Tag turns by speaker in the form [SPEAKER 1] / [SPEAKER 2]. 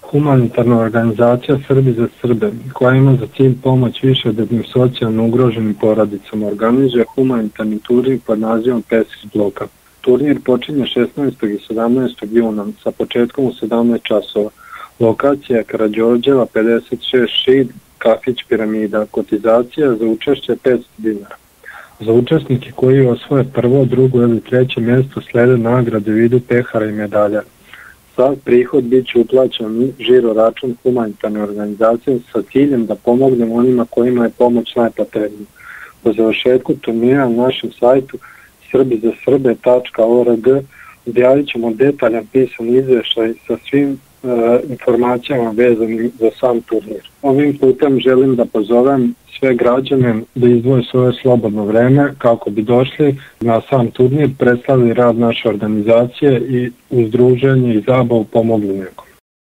[SPEAKER 1] humanitarna organizacija Srbi za Srbe, koja ima za cilj pomoć višedetnim socijalno ugroženim porodicama, organizuje humanitarni turnir pod nazivom Pes iz bloka. Turnir počinje 16. i 17. juna sa početkom u 17 časova. Lokacija je Karađorđeva 56 Šid, kafić Piramida. Kotizacija za učešće 500 dinara. Za učesnike koji osvoje prvo, drugo ili treće mjesto slede nagrade u vidu pehara i medalja. Sav prihod bit će uplaćen žiro račun humanitarne organizacije sa ciljem da pomognemo onima kojima je pomoć najpotrebnija. Po završetku turnira na našem sajtu srbizasrbe.org objavit ćemo detaljan pisan izvještaj sa svim informacijama vezanim za sam turnir. Ovim putem želim da pozovem sve građane da izdvoje svoje slobodno vreme kako bi došli na sam turnir, predstavili rad naše organizacije i uz druženje i zabavu pomogli nekom.